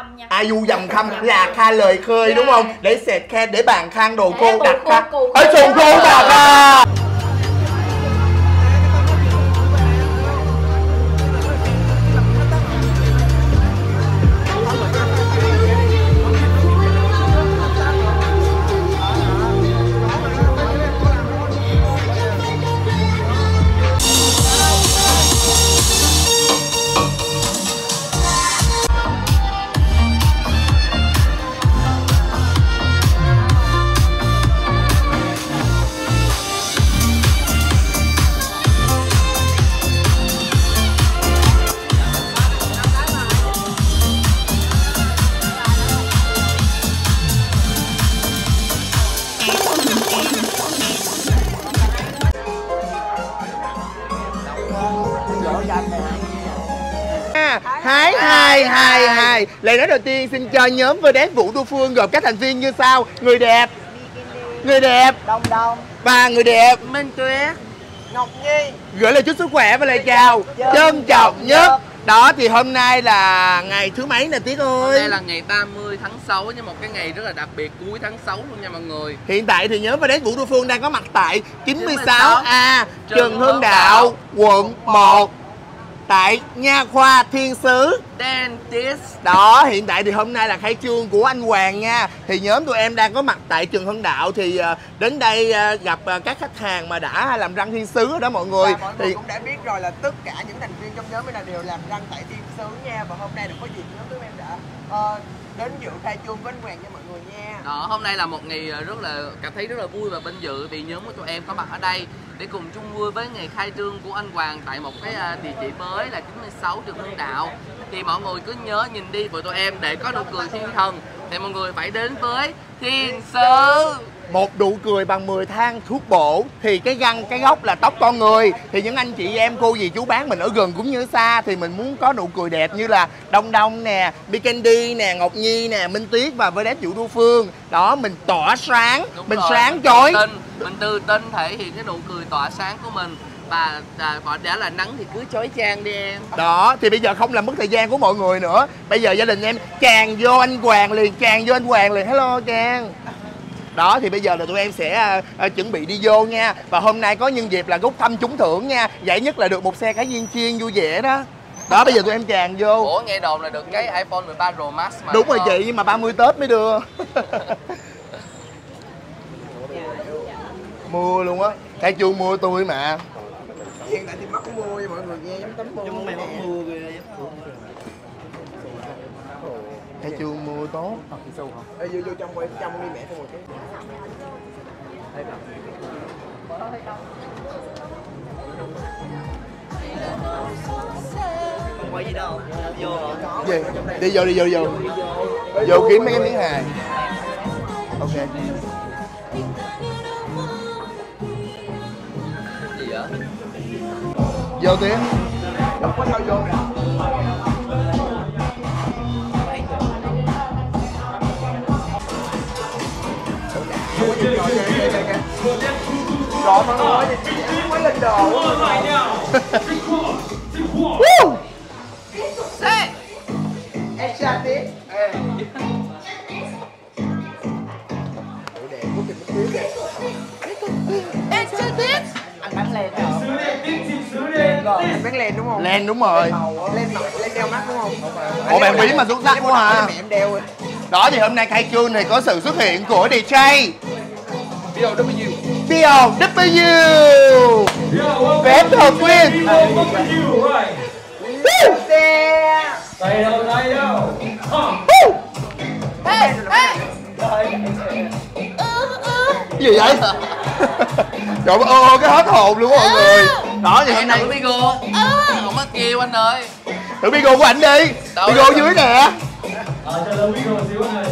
khăm nha. Du dầm khăm là kha lời khơi đúng không? Để sệt khe, để bàn khang đồ cô đặt kha. Ở sùng cô đặt à. Hai. Lời nói đầu tiên xin cho nhóm Verdes Vũ Đô Phương gồm các thành viên như sau: người đẹp, Đông Đông, và người đẹp Minh Tuyết, Ngọc Nhi. gửi lời chúc sức khỏe và lời chào trân trọng nhất. Đó thì hôm nay là ngày thứ mấy nè Tiết ơi? Đây là ngày 30 tháng 6, nhưng một cái ngày rất là đặc biệt cuối tháng 6 luôn nha mọi người. Hiện tại thì nhóm Verdes Vũ Đô Phương đang có mặt tại 96A Trần Hưng Đạo, quận 1, tại Nha khoa Thiên Sứ Dentist. Đó, hiện tại thì hôm nay là khai trương của anh Hoàng nha. Thì nhóm tụi em đang có mặt tại Trần Hưng Đạo. Thì đến đây gặp các khách hàng mà đã làm răng Thiên Sứ đó mọi người. Và mọi người cũng đã biết rồi là tất cả những thành viên trong nhóm này là đều làm răng tại Thiên Sứ nha. Và hôm nay được có dịp nhóm tụi em đã đến dự khai trương với anh Hoàng nha mọi người nha. Đó, hôm nay là một ngày cảm thấy rất là vui và vinh dự vì nhóm của tụi em có mặt ở đây để cùng chung vui với ngày khai trương của anh Hoàng tại một cái địa chỉ mới là 96 Trần Hưng Đạo. Thì mọi người cứ nhớ nhìn đi của tụi em để có nụ cười thiên thần thì mọi người phải đến với Thiên Sứ. Một nụ cười bằng 10 thang thuốc bổ. Thì cái găng, cái gốc là tóc con người. Thì những anh chị em, cô dì chú bác mình ở gần cũng như ở xa thì mình muốn có nụ cười đẹp như là Đông Đông nè, Candy nè, Ngọc Nhi nè, Minh Tuyết và Verdes Vũ Đô Phương. Đó, mình tỏa sáng. Đúng mình rồi, sáng chói. Mình tự tin thể hiện cái nụ cười tỏa sáng của mình. Và đã là nắng thì cứ chói chang đi em. Đó, thì bây giờ không làm mất thời gian của mọi người nữa. Bây giờ gia đình em tràn vô anh Hoàng liền, hello Trang. Đó, thì bây giờ là tụi em sẽ chuẩn bị đi vô nha. Và hôm nay có nhân dịp là rút thăm trúng thưởng nha. Giải nhất là được một xe cá viên chiên vui vẻ đó. Đó, bây giờ tụi em tràn vô. Ủa, nghe đồn là được cái iPhone 13 Pro Max mà. Đúng rồi chị, nhưng mà 30 Tết mới đưa. Mua luôn á. Khai trương mua tôi mà. Hiện tại thì mắc mua cho mọi người nghe giống tấm mua. Nhưng mày mắc mua kìa. Khai trương mua tốt. Ê, vô trong quay trong đi mẹ cho một cái. Không quay gì đâu. Vô Gì? hả? Đi vô. Vô kiếm mấy cái miếng hài. Ok. Gì vậy? Vô Tiến. Không có sao vô nè. Rồi mọi người ơi, chiến mới lên đồ. Action đi. Anh bán len rồi. Anh bán len đúng không? Len đúng rồi. Len đeo mắt đúng không? Ủa bạn bí mà xuất sắc quá hả? Mẹ em đeo rồi. Đó thì hôm nay khai trương thì có sự xuất hiện của DJ BOW. Phép Hợp Quyên. Đây đâu. Gì vậy? Trời ơi, cái hết hồn luôn mọi người. Đó thì hôm nay thử Bigo. Không mất kêu anh ơi. thử Bigo của anh đi. Bigo dưới nè. Cho lâu Bigo xíu này.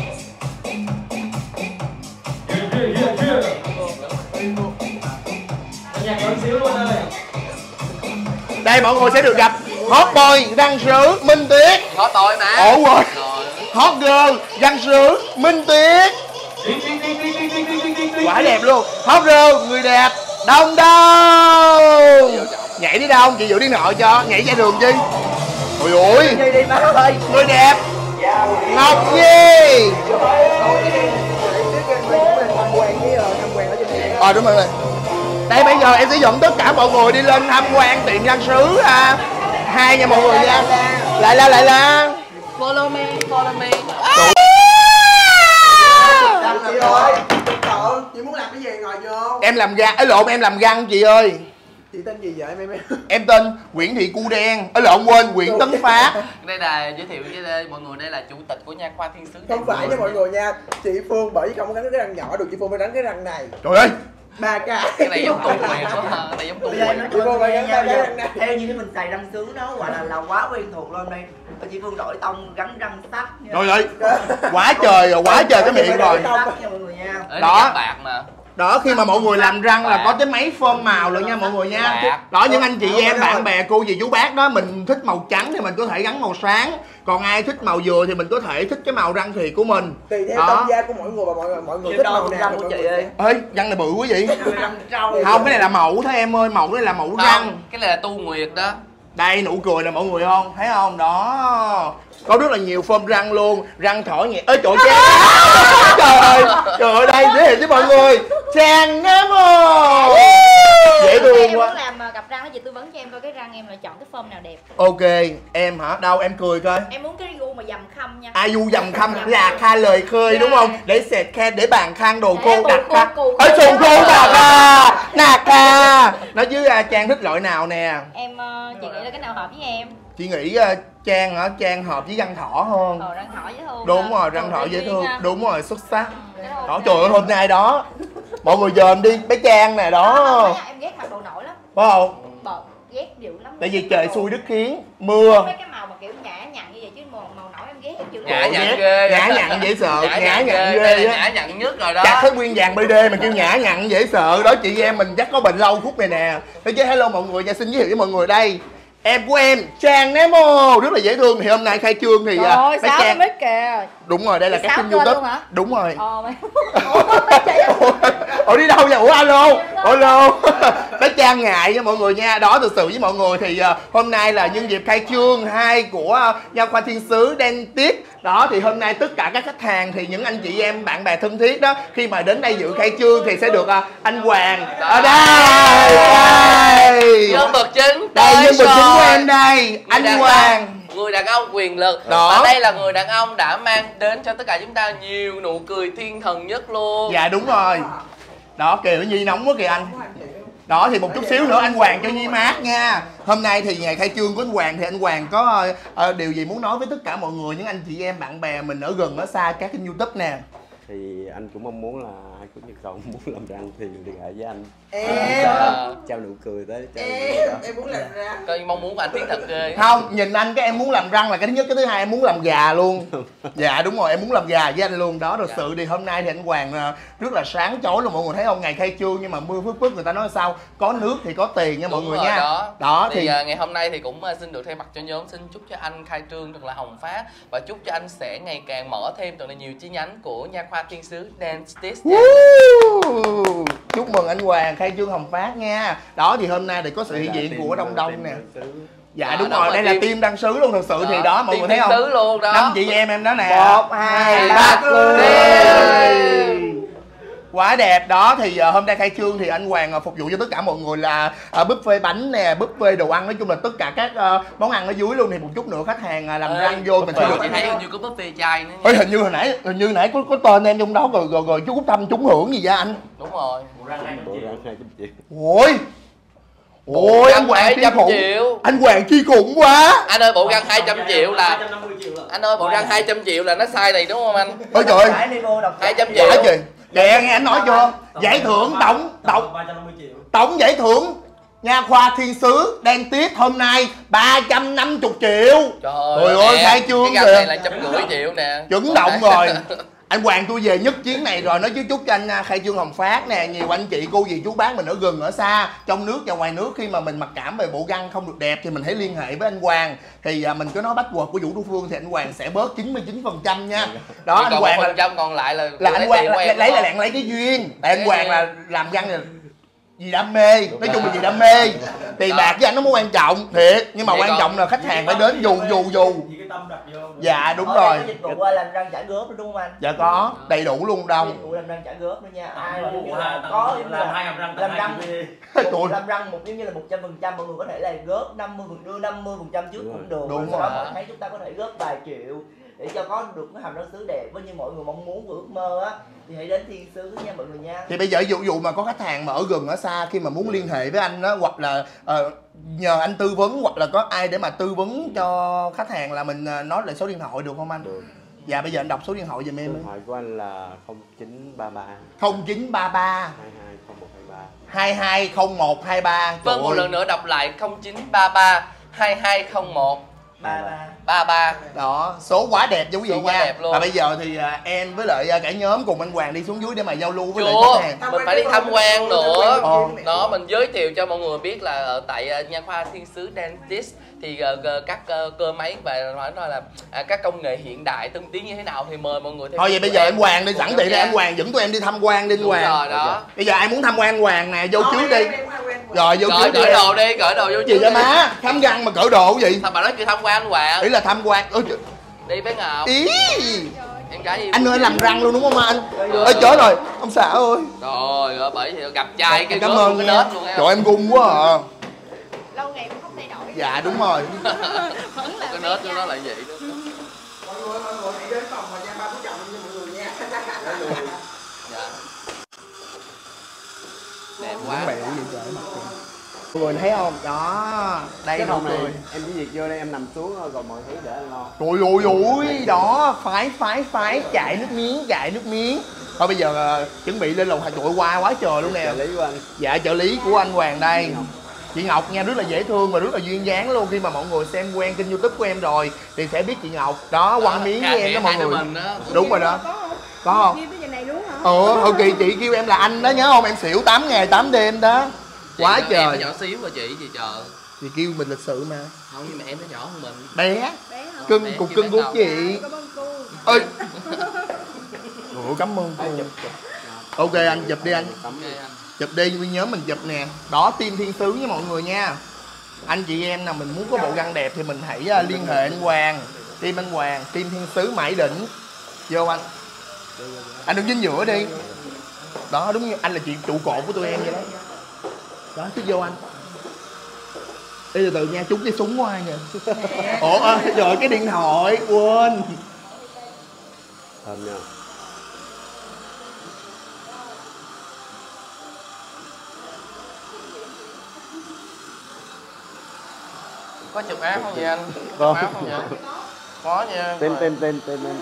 Nhạc lớn xíu luôn ơi. Đây mọi người sẽ được gặp hot boy răng sứ Minh Tuyết. Có tội mà. Ủa rồi. Hot girl răng sứ Minh Tuyết. Quả đẹp luôn. Hot girl người đẹp Đông Đông. Nhảy đi Đông, chị giữ điện thoại cho. Nhảy ra đường chi. Ôi ôi. Đi má ơi. Người đẹp Ngọc Nhi. Đúng rồi. Đây bây giờ em sẽ dẫn tất cả mọi người đi lên tham quan tiệm trang sứ hai nha mọi người nha. Lại la. Follow me, follow me. Chị ơi, chị muốn làm cái gì ngồi vô. Em làm gan, em làm găng chị ơi. Chị tên gì vậy em? Em tên Nguyễn Thị Cu Đen. Quên Nguyễn Tấn Phát. Đây là giới thiệu với mọi người, đây là chủ tịch của nha khoa Thiên Sứ. Không phải nha mọi người nha. Chị Phương bởi vì không có gắn cái răng nhỏ được, chị Phương phải gắn cái răng này. Trời ơi. 3 cái. Cái này giống tù quyền quá ha, cái này giống tù quyền. Chị Phương phải gắn cái răng này. Theo như cái mình xài răng sứ nó gọi là quá quen thuộc luôn đây. Chị Phương đổi tông gắn răng sắt. Trời ơi. Quá trời cái miệng rồi. Đó. Bạc mà. Đó, khi mà mọi người làm răng là có cái máy phơm màu rồi nha mọi người nha. Đó, những anh chị em bạn bè cô dì chú bác đó, mình thích màu trắng thì mình có thể gắn màu sáng, còn ai thích màu dừa thì mình có thể thích cái màu răng thiệt của mình. Tùy theo tâm da của mỗi người và mọi người thích màu nào của chị ơi. Ê, răng này bự quá vậy. Không, cái này là mẫu thôi em ơi, mẫu này là mẫu răng. Cái này là tu nguyệt đó. Đây nụ cười nè mọi người không? Thấy không? Đó. Có rất là nhiều phơm răng luôn, răng thỏ nhẹ. Ê trời ơi. Trời ơi đây giới thiệu với mọi người. Trang Nemo. Dễ thương em quá. muốn làm gặp răng đó, chị tư vấn cho em coi cái răng em là chọn cái phơm nào đẹp. Ok, em hả? Đâu em cười coi. Em muốn cái gu mà dầm khăm nha. Du dầm khăm là kha lời khơi đúng không? Để sẹt khe, để bàn khăn đồ cô đặt kha. Ở sùn cô đặt nạt kha. Nói với Trang thích loại nào nè? Em chị nghĩ là cái nào hợp với em? Chị nghĩ Trang hả? Trang hợp với răng thỏ hơn. Răng thỏ dễ thương. Đúng rồi, răng thỏ dễ thương. Đúng rồi, xuất sắc. Đó, trời ơi hôm nay đó mọi người dòm đi bé Trang nè đó. Em ghét mặc đồ nổi lắm. Phải không? Bợt, ghét dữ lắm. Tại vì trời xui đất khiến, mưa. Mấy cái màu mà kiểu nhã nhặn như vậy chứ màu nổi em ghét dữ lắm. Nhã nhặn ghê. Nhã nhặn dễ sợ, nhã nhặn ghê á. Nhã Nhã nhặn nhất rồi đó. Chặt hết nguyên vàng BD mà kêu nhã nhặn dễ sợ đó, chị em mình chắc có bệnh lâu khúc này nè. Thế chứ hello mọi người, xin giới thiệu với mọi người đây. Em của em Trang Nemo rất là dễ thương, thì hôm nay khai trương thì Trời bé Trang mic kìa. Đúng rồi, đây là các kênh YouTube. Đúng rồi. Ủa đi đâu vậy? Ủa alo. Bé Trang ngại nha mọi người nha. Đó, thực sự với mọi người thì hôm nay là nhân dịp khai trương 2 của nha khoa Thiên Sứ Dentist. Đó thì hôm nay tất cả các khách hàng thì những anh chị em bạn bè thân thiết đó, khi mà đến đây dự khai trương thì sẽ được anh Hoàng ở đây. Nhân vật chính. Đây nhân vật chính của em đây, anh Hoàng. Người đàn ông quyền lực. Đó. Và đây là người đàn ông đã mang đến cho tất cả chúng ta nhiều nụ cười thiên thần nhất luôn. Dạ đúng rồi. Đó kìa Nhi nóng quá kìa anh. Đó thì một chút xíu nữa anh Hoàng cho Nhi mát nha. Hôm nay thì ngày khai trương của anh Hoàng thì anh Hoàng có điều gì muốn nói với tất cả mọi người, những anh chị em bạn bè mình ở gần ở xa các kênh YouTube nè? Thì anh cũng mong muốn là Chủ nhật cầu muốn làm răng thì liên hệ với anh. Trao nụ cười tới em muốn làm răng. Coi mong muốn của anh thiết thực ghê. Không, nhìn anh cái em muốn làm răng là cái thứ nhất, cái thứ hai em muốn làm gà luôn. Dạ đúng rồi, em muốn làm gà với anh luôn. Đó, thật sự thì hôm nay thì anh Hoàng rất là sáng chói luôn mọi người thấy không? Ngày khai trương nhưng mà mưa phức người ta nói sao? Có nước thì có tiền nha mọi người nha. Đó thì ngày hôm nay thì cũng xin được thay mặt cho nhóm xin chúc cho anh khai trương thật là hồng phát, và chúc cho anh sẽ ngày càng mở thêm thật là nhiều chi nhánh của nha khoa Thiên Sứ Dentist. Chúc mừng anh Hoàng khai trương hồng phát nha. Đó thì hôm nay thì có sự hiện diện của Đông Đông nè. Dạ đúng rồi, đây là team đăng sứ luôn, thật sự thì đó mọi người thấy không? Luôn đó. 5 chị em đó nè. 1, 2, 3 Quá đẹp. Đó thì hôm nay khai trương thì anh Hoàng phục vụ cho tất cả mọi người là buffet bánh nè, buffet đồ ăn, nói chung là tất cả các món ăn ở dưới luôn. Thì một chút nữa khách hàng làm răng vô mình sẽ được. Chị thấy hình như có buffet chai nữa. Ê, hình như nãy có tên em trong đó rồi chú Cúc Tâm trúng hưởng gì vậy anh? Đúng rồi. bộ răng 200 triệu. Ôi anh Hoàng chi khủng. Anh Hoàng chi khủng quá. Anh ơi bộ răng 200 triệu là 250 triệu. Anh ơi bộ răng 200 triệu là nó sai này đúng không anh? Ôi trời ơi. 200 triệu. Kìa nghe anh nói chưa? Giải thưởng tổng giải thưởng nha khoa Thiên Sứ Dentist hôm nay 350 triệu. Trời ơi khai trương cái này là 150 triệu nè. Chuẩn động rồi. Anh Hoàng tôi về nhất chuyến này rồi, nói chứ chúc cho anh khai trương hồng phát nè, nhiều anh chị cô dì chú bác mình ở gần ở xa, trong nước và ngoài nước, khi mà mình mặc cảm về bộ răng không được đẹp thì mình hãy liên hệ với anh Hoàng. Thì mình có nói bắt quật của Vũ Thu Phương thì anh Hoàng sẽ bớt 99% nha. Đó anh Hoàng là còn lại là anh Hoàng lấy cái duyên. Tại anh Hoàng là làm răng này vì đam mê, nói chung là vì đam mê. Tiền bạc với anh nó mới quan trọng thiệt, nhưng mà Vậy quan còn- trọng là khách hàng phải đến dù. Vì cái tâm đặt vô. Dạ đúng Ở rồi. đây có dịch vụ làm răng chải góp nữa đúng không anh? Dạ có đầy đủ luôn Dịch đông. vụ làm răng chải góp nữa nha. Ai Ai giống như là là có giống như làm là 2 hàm răng làm tặng răng. 2 Dịch vụ Tụi- làm răng một giống như là 100%, mọi người có thể là góp 50% trước Đúng cũng rồi. được. Đúng Sau đó rồi. mỗi tháng chúng ta có thể góp vài triệu để cho có được cái hàm răng sứ đẹp với như mọi người mong muốn và ước mơ á, thì hãy đến Thiên Sứ nha mọi người nha. Thì bây giờ dụ mà có khách hàng mà ở gần ở xa khi mà muốn liên hệ với anh đó, hoặc là nhờ anh tư vấn, hoặc là có ai để mà tư vấn cho khách hàng, là mình nói lại số điện thoại được không anh? Được. Dạ bây giờ anh đọc số điện thoại giùm em. Điện thoại của anh là 0933 0933 220123. 220123. Vâng, một lần nữa đọc lại 0933 2201 Ba 33. Đó, số quá đẹp cho quý vị Số quá nha. đẹp luôn. Và bây giờ thì em với lại cả nhóm cùng anh Hoàng đi xuống dưới để mà giao lưu với lại Chưa, khách hàng. mình phải đi tham quan nữa. Ờ. Đó, mình giới thiệu cho mọi người biết là ở tại nha khoa Thiên Sứ Dentist thì các cơ máy và nói là các công nghệ hiện đại tân tiến như thế nào thì mời mọi người theo. Thôi vậy bây giờ anh Hoàng đi, sẵn tiện đây anh Hoàng dẫn tụi em đi tham quan đi anh Đúng Hoàng. rồi đó. Bây giờ ai muốn tham quan anh Hoàng nè, vô trước đi. Rồi vô Cởi trước đi. cởi đồ đi, cởi đồ vô Gì trước vậy đi. má? Khám răng mà cởi đồ cái gì? Sao bà nói chưa tham quan anh Hoàng? Ý là tham quan. Ôi, Đi bé Ngọc. ý. Em gái gì? Anh ơi làm răng luôn đúng không anh? Ơi chết rồi, ông xã ơi. Trời ơi, bởi vì gặp trai cái Cảm gớm ơn cái nha. nết luôn em. Trời em gung quá à. Lâu ngày cũng không thay đổi. Dạ đúng rồi. Vẫn là Cái nết của nó là vậy đó. Mọi người hãy đến phòng và nha ba của chồng cho mọi người nha. Dạ. Đẹp quá. Bẹo gì trời mặt kìa. Mọi người thấy không? Đó, đây Cái mọi phòng này người. em chỉ việc vô đây em nằm xuống thôi, còn mọi thứ để anh lo. Ôi ôi ôi, đó, phái chạy nước miếng. Thôi bây giờ chuẩn bị lên lầu Hà Trội qua quá trời luôn nè. Trợ lý của anh. Dạ trợ lý của anh Hoàng đây. Chị Ngọc nha, rất là dễ thương và rất là duyên dáng luôn. Khi mà mọi người xem quen kênh YouTube của em rồi thì sẽ biết chị Ngọc. Đó, quăng miếng với em đó mọi người. Đúng rồi đó. Có không? Ghi tới giờ này luôn hả? Hồi kỳ chị kêu em là anh đó, nhớ không? Em xỉu 8 ngày 8 đêm đó. Quá Em trời. nó nhỏ xíu mà chị gì trời. Chị kêu mình lịch sự mà. Không, nhưng mà em nó nhỏ hơn mình. Bé, Bé hả? cưng, Bé cục kêu cưng bé của Ngọc. chị. Cảm ơn cô. Ơi. Ủa cảm ơn cô. Ok anh chụp đi anh. Ok anh. Chụp đi, nguyên nhóm mình chụp nè. Đó, team Thiên Sứ với mọi người nha. Anh chị em nào mình muốn có bộ răng đẹp thì mình hãy liên hệ anh Hoàng. Team anh Hoàng, team Thiên Sứ Mãi Đỉnh. Vô anh. Anh đứng chính giữa đi. Đó, đúng như anh là chị trụ cột của tụi em vậy đó. Đó, cứ vô anh. Đi từ từ nha, trúng cái súng của ai nè. Ủa, trời cái điện thoại, quên. Thơm nha. Có chụp áo không vậy anh? Có. Chụp áo không vậy? Có nha. Tên.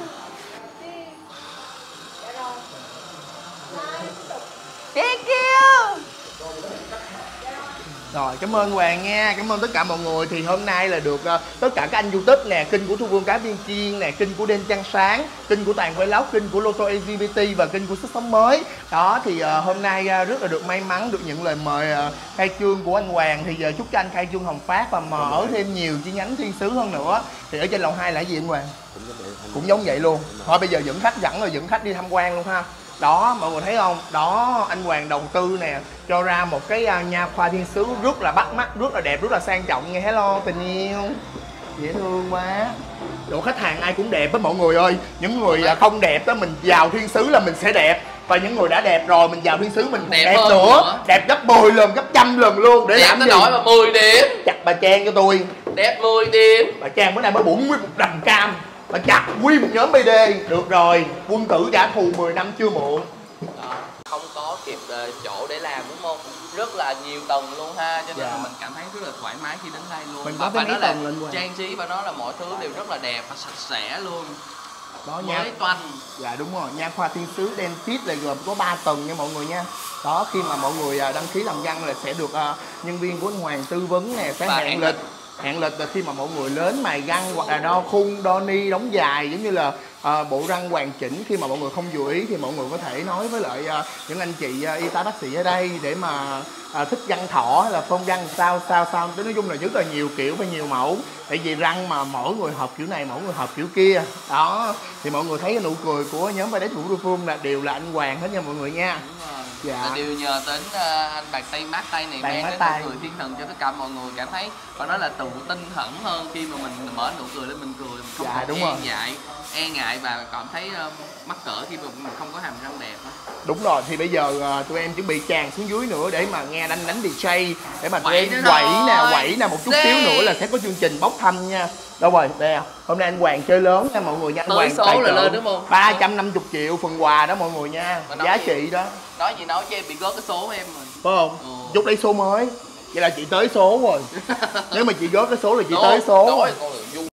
Rồi, cảm ơn Hoàng nha, cảm ơn tất cả mọi người. Thì hôm nay là được tất cả các anh YouTube nè, kênh của Thu Vương Cá Viên Chiên nè, kênh của Đen Trăng Sáng, kênh của Toàn Vlog, kênh của Lotto LGBT và kênh của Sức Sống Mới. Đó thì hôm nay rất là được may mắn được nhận lời mời khai trương của anh Hoàng. Thì giờ chúc cho anh khai trương hồng phát và mở thêm nhiều chi nhánh Thiên Sứ hơn nữa. Thì ở trên lầu 2 là gì anh Hoàng? Cũng giống vậy luôn. Thôi bây giờ dẫn khách dẫn rồi dẫn khách đi tham quan luôn ha. Đó, mọi người thấy không? Đó, anh Hoàng đầu tư nè, cho ra một cái nha khoa Thiên Sứ rất là bắt mắt, rất là đẹp, rất là sang trọng nghe. Hello tình yêu. Dễ thương quá. Độ khách hàng ai cũng đẹp á mọi người ơi. Những người không đẹp đó mình vào Thiên Sứ là mình sẽ đẹp. Và những người đã đẹp rồi mình vào Thiên Sứ mình Đẹp đẹp hơn nữa. nữa. Đẹp gấp 10 lần, gấp 100 lần luôn. Để Đẹp làm nó gì? nổi mà 10 điểm. Chặt bà Trang cho tôi. Đẹp 10 điểm. Bà Trang bữa nay mới bụng nguyên một đầm cam. Bà chặt nguyên một nhóm BD. Được rồi, quân tử trả thù 10 năm chưa muộn. Đó, không có kịp chỗ để làm đúng không? Rất là nhiều tầng luôn ha, cho nên là mình cảm thấy rất là thoải mái khi đến đây luôn. Mình Và có tới phải mấy nói là tầng lên Hoàng? trang trí và nó là mọi thứ đều rất là đẹp và sạch sẽ luôn. Đó nha. Mới toanh. Dạ đúng rồi, nha khoa Thiên Sứ Dentist là gồm có 3 tầng nha mọi người nha. Đó, khi mà mọi người đăng ký làm răng là sẽ được nhân viên của anh Hoàng tư vấn nè, sẽ Và hẹn lịch là khi mà mọi người đến mài răng hoặc là đo khung, đo ni, đóng dài, giống như là bộ răng hoàn chỉnh. Khi mà mọi người không vừa ý thì mọi người có thể nói với lại những anh chị y tá bác sĩ ở đây để mà thích răng thỏ hay là phong răng sao. Nói chung là rất là nhiều kiểu và nhiều mẫu. Tại vì răng mà mỗi người hợp kiểu này, mỗi người hợp kiểu kia. Đó, thì mọi người thấy cái nụ cười của nhóm Vai Đét Vũ Đô Phương là đều là anh Hoàng hết nha mọi người nha. Dạ. là đều nhờ đến anh bàn tay mát tay này Bàn mang mát đến tay. nụ cười thiên thần cho tất cả mọi người cảm thấy, và nó là tự tin hẳn hơn khi mà mình mở nụ cười lên mình cười, mình không Dạ, còn đúng rồi. e ngại và cảm thấy mắc cỡ khi mà mình không có hàm răng đẹp á. Đúng rồi, thì bây giờ tụi em chuẩn bị tràn xuống dưới nữa để mà nghe đánh DJ, để mà tụi Quẩy em nữa quẩy nè một chút xíu nữa là sẽ có chương trình bốc thăm nha. Đâu rồi, đây à. Hôm nay anh Hoàng chơi lớn nha mọi người nha. Anh Tới Hoàng số tài là trợ lên đúng không? 350 triệu phần quà đó mọi người nha. Mà nói Giá gì? trị đó. Nói gì nói chứ em bị gớt cái số của em rồi. Phải không? Ừ. Chút lấy số mới. Vậy là chị tới số rồi. Nếu mà chị gớt cái số là chị Đúng, tới số nói rồi. con